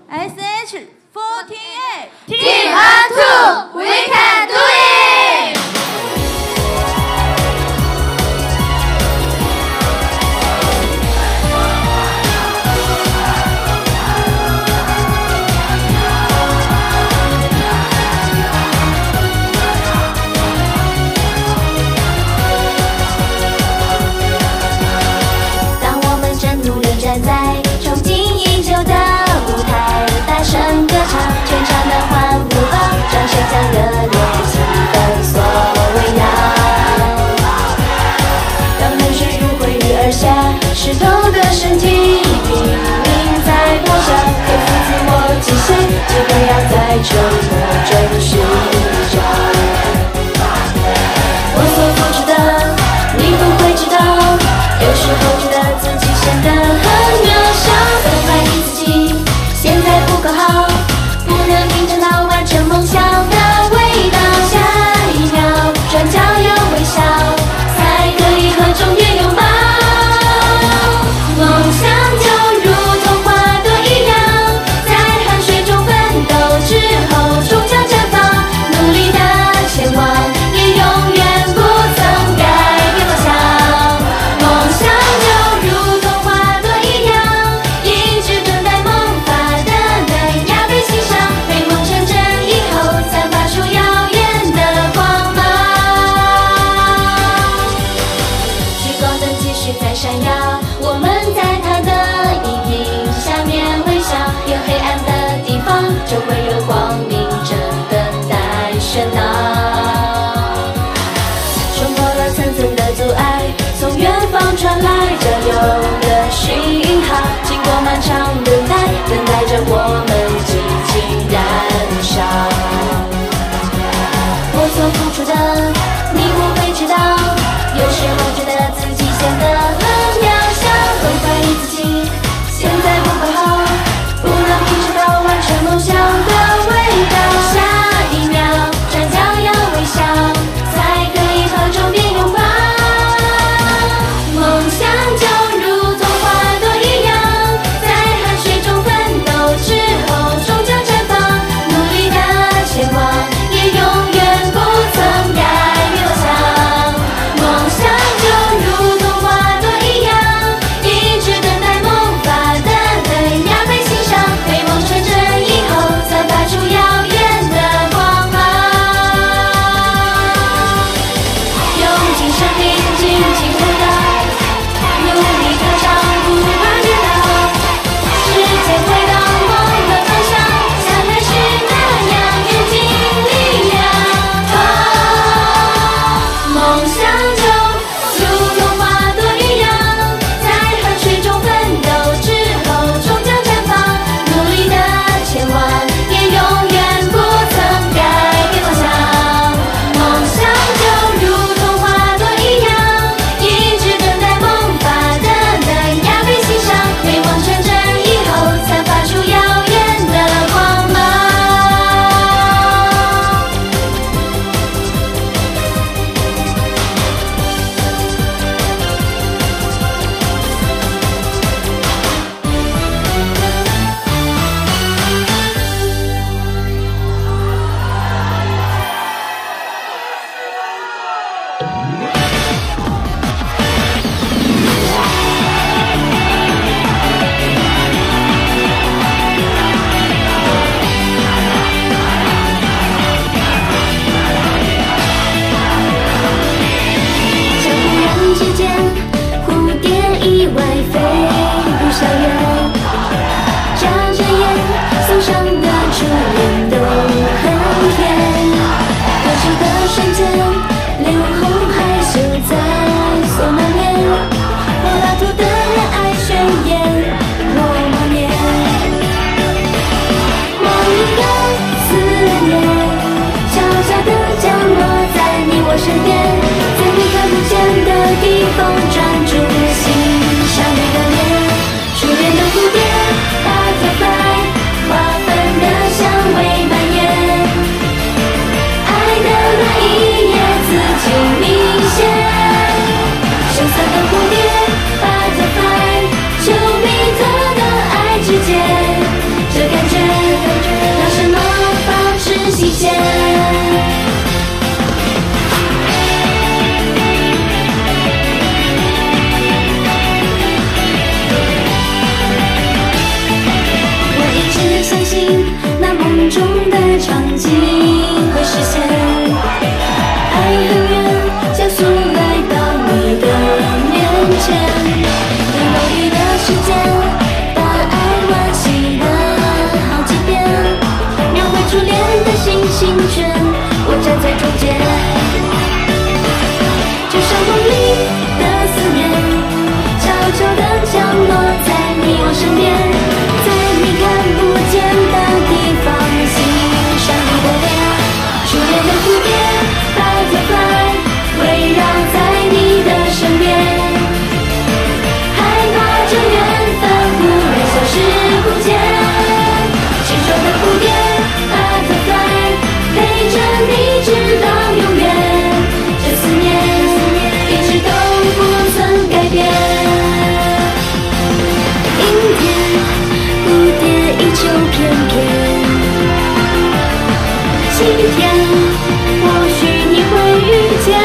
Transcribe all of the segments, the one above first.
SH48 Team on 2, we can do it! 当我们正努力站在憧憬已久的舞台，大声歌唱，全场的欢呼吧，掌声将热烈气氛所围绕。当汗水如汇雨而下，湿透的身体拼命在咆哮，克服自我极限，机会要在沉默中寻找。我所付出的，你不会知道，有时候觉得自己显得很渺小，更怀疑自己现在不够好，不能品尝到完成梦想的味道。下一秒转角要微笑，才可以和终点拥抱。梦想就如同花朵一样，在汗水中奋斗之后终将绽放，努力的前往，也永远不曾改变方向。梦想就如同花朵一样，一直等待梦发的嫩芽被欣赏，美梦成真以后散发出耀眼的光芒。聚光灯继续在闪耀，我们在它的阴影下面微笑，有黑暗的地方就会有光明正等待喧闹。冲破了层层的阻碍，从远方传来这流的讯号，经过漫长等待，等待着我们激情燃烧。我所付出的，你不会知道，有时候觉得自己显得很渺小，更怀疑自己现在不够好，不能品尝到完成梦想的味道。下一秒转角要微笑，才可以和终点拥抱。梦想就如同花朵一场景会实现。爱很远，加速来到你的面前。有犹豫的时间，把爱温习了好几遍，描绘初恋的心形圈。我站在中间，就像梦里的思念，悄悄地降落在你我身边，在你看不见的地方欣赏你的脸。初恋的蝴蝶 butterfly 围绕在你的身边，害怕这缘分忽然消失不见。执着的蝴蝶 butterfly 陪着你直到永远，这思念一直都不曾改变。阴天，蝴蝶依旧翩翩。晴天，或许你会遇见。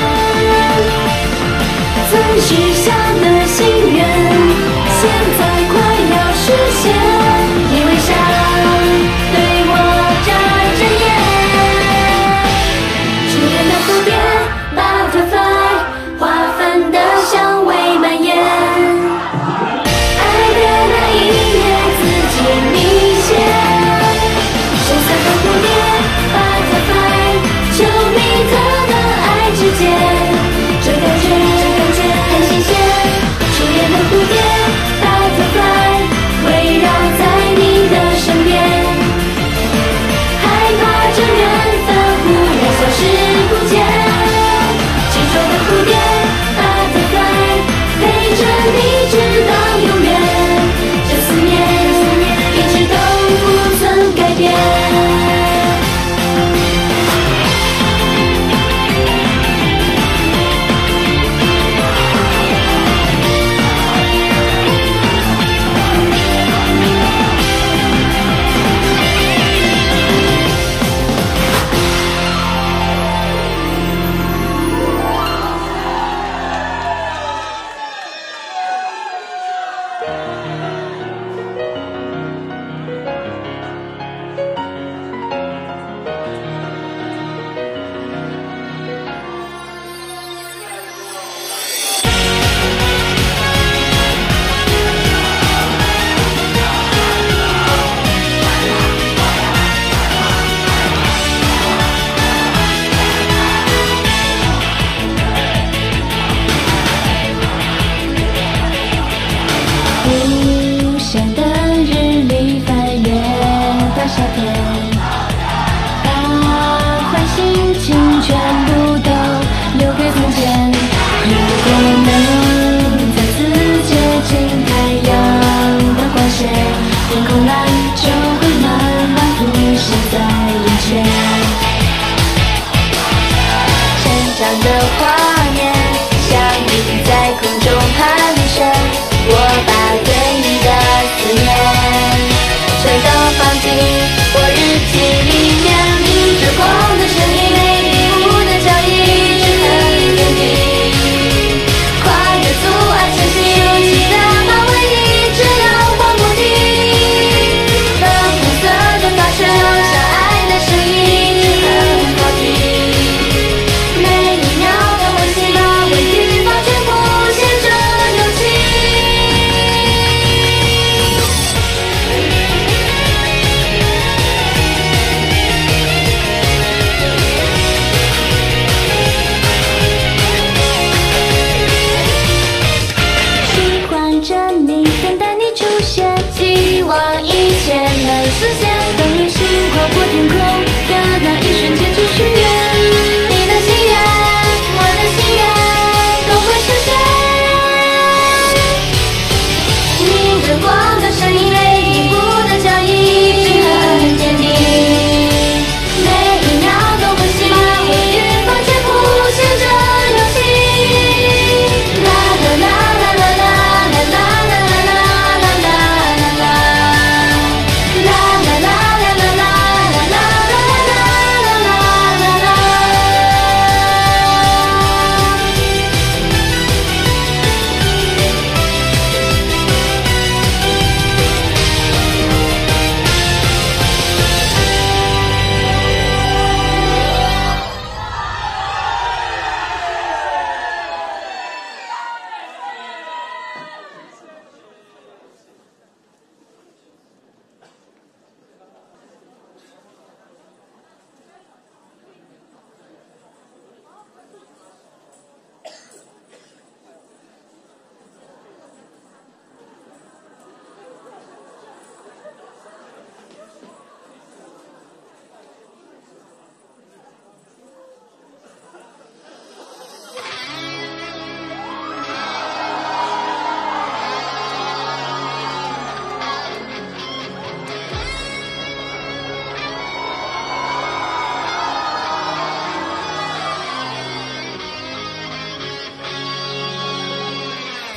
曾许下的心愿，现在快要实现。你微笑，对我眨着眼。初恋的蝴蝶 butterfly 花瓣的香味蔓延，爱的那一夜自己明显。深色的蝴蝶 butterfly 9米特的爱之间，这感觉很新鲜。初恋的蝴蝶 butterfly 围绕在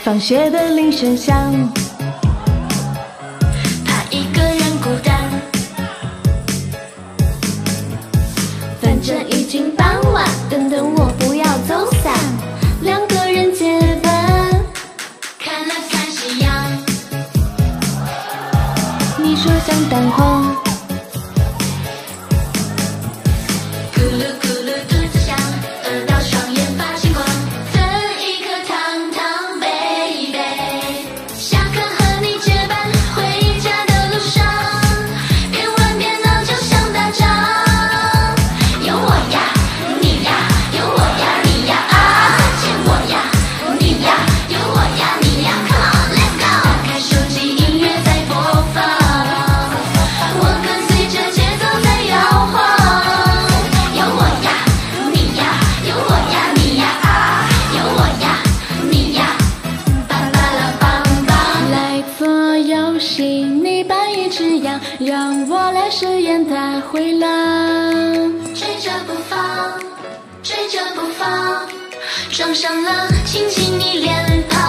放学的铃声响，怕一个人孤单。反正已经傍晚，等等我不要走散，两个人结伴，看了看夕阳。你说像蛋黄，咕噜咕噜肚子响，饿到双眼发青光，分一颗糖糖 baby， 下课和你结伴，回家的路上，边玩边闹就像打仗。有我呀，你呀，有我呀，你呀啊，再见我呀，你呀，有我呀，你呀 ，Come on let's go， 打开手机音乐在播放，我跟随着节奏在摇晃。有我呀，你呀，有我呀，你呀啊，有我呀，你呀，巴巴拉邦邦。来做游戏，你扮一只羊，让我来饰演大灰狼。追着不放，追着不放，撞上了，亲亲你脸庞。